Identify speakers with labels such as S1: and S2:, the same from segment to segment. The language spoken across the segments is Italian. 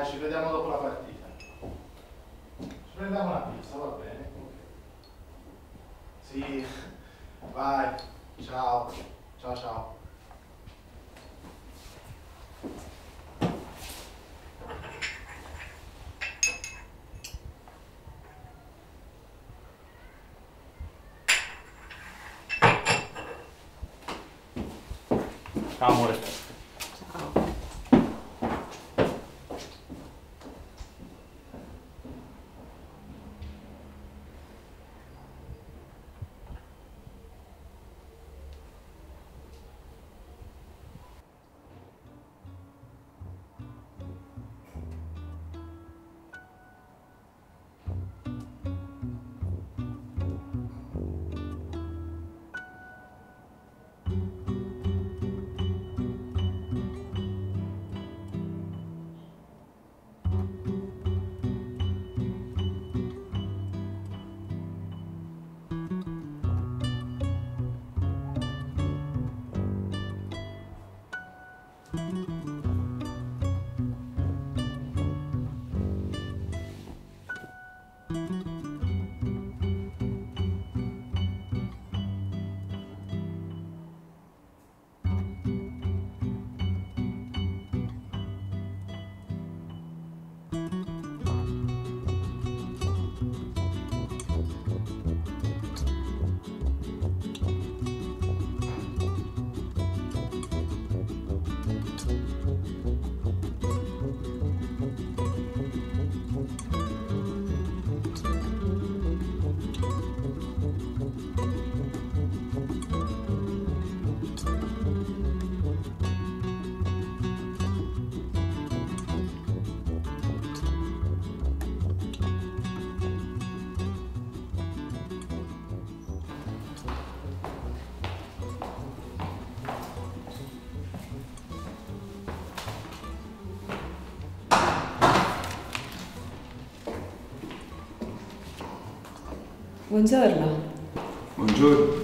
S1: Dai, ci vediamo dopo la partita. Ci prendiamo una pizza, va bene? Sì, vai. Ciao. Ciao ciao. Ciao amore.
S2: Buongiorno.
S3: Buongiorno.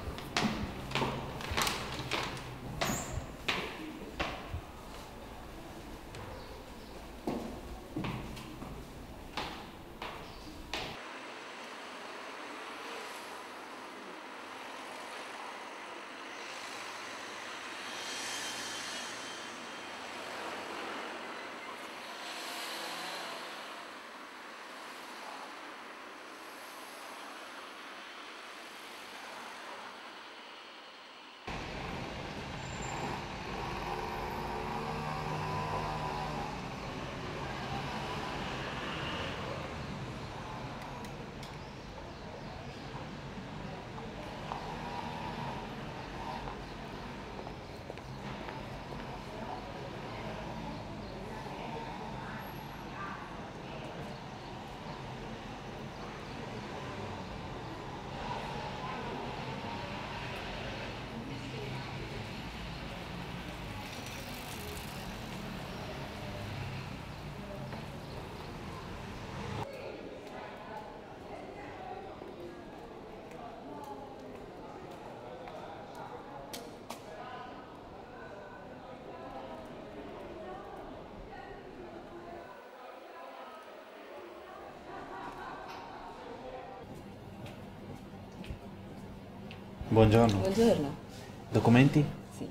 S1: Buongiorno.
S2: Buongiorno.
S1: Documenti?
S2: Sì.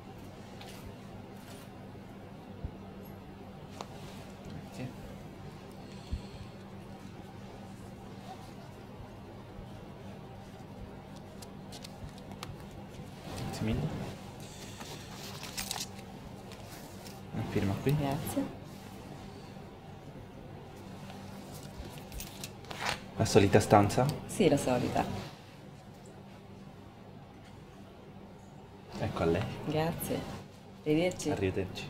S1: Grazie. Grazie mille. Una firma qui.
S2: Grazie.
S1: La solita stanza?
S2: Sì, la solita.
S1: Ecco a lei.
S2: Grazie. Arrivederci.
S1: Arrivederci.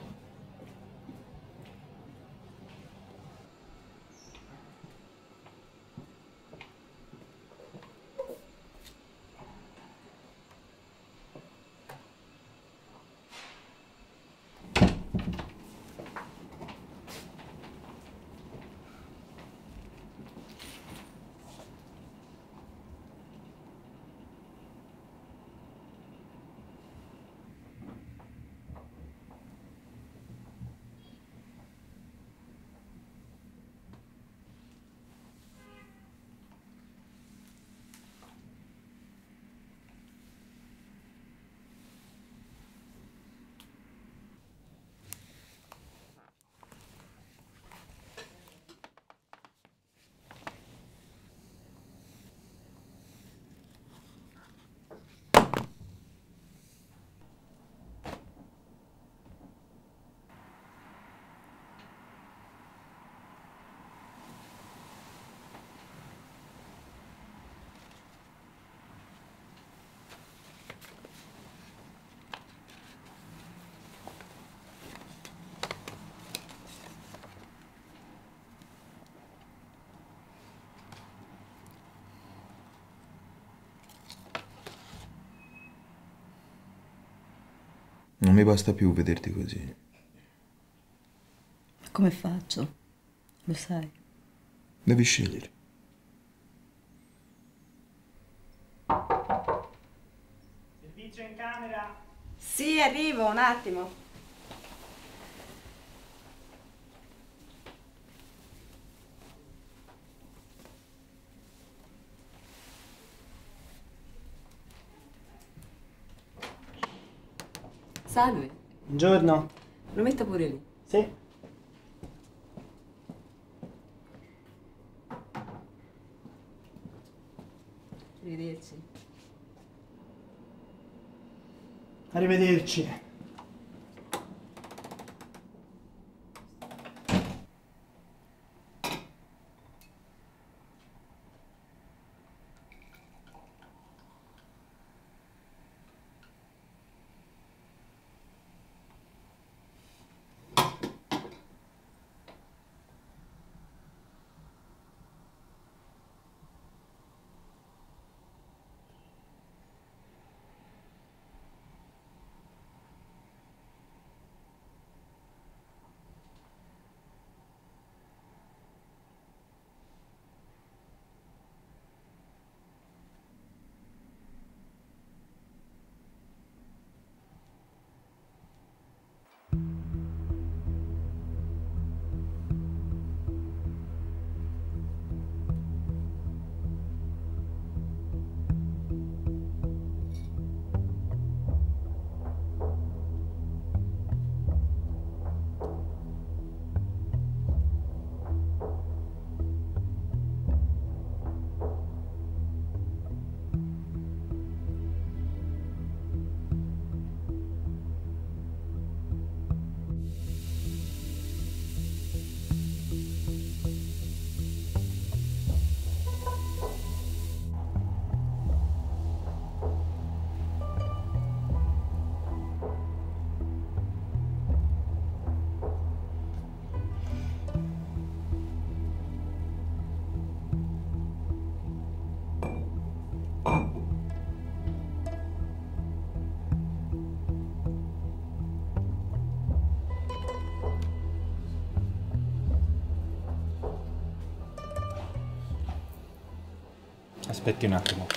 S3: Non mi basta più vederti così.
S2: Come faccio? Lo sai.
S3: Devi scegliere.
S4: Servizio in camera.
S2: Sì, arrivo, un attimo. Salve,
S4: Buongiorno.
S2: lo metta pure lì.
S4: Sì.
S2: Arrivederci.
S4: Arrivederci.
S5: Aspetti un attimo.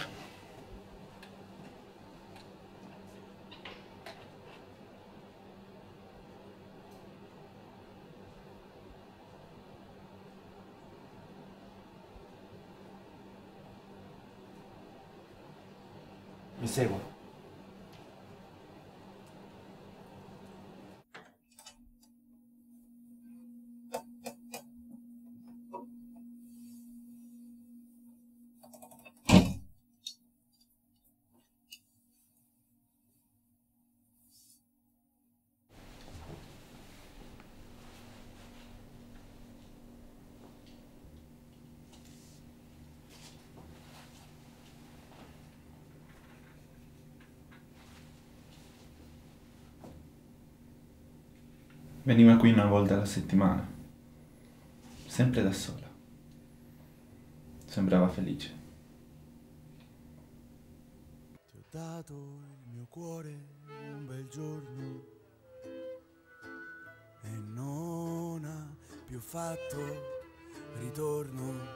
S4: Mi seguo.
S5: Veniva qui una volta alla settimana, sempre da sola. Sembrava felice.
S6: Ti ho dato il mio cuore un bel giorno e non ha più fatto ritorno.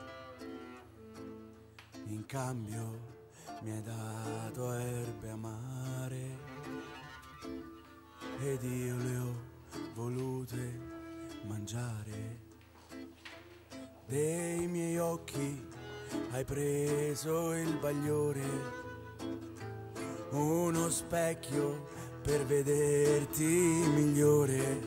S6: In cambio mi hai dato erbe amare ed io le ho volute mangiare. Dei miei occhi hai preso il bagliore, uno specchio per vederti migliore.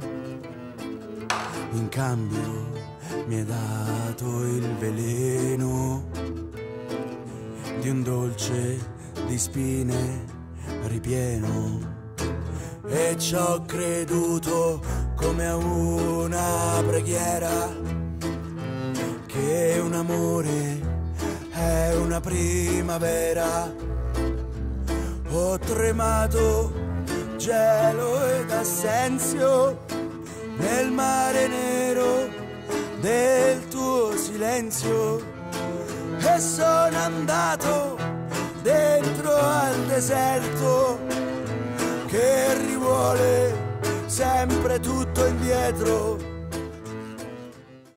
S6: In cambio mi hai dato il veleno di un dolce di spine ripieno. E ci ho creduto come a una preghiera, che un amore è una primavera. Ho tremato gelo ed assenzio nel mare nero del tuo silenzio, e sono andato dentro al deserto che che rivuole sempre tutto indietro.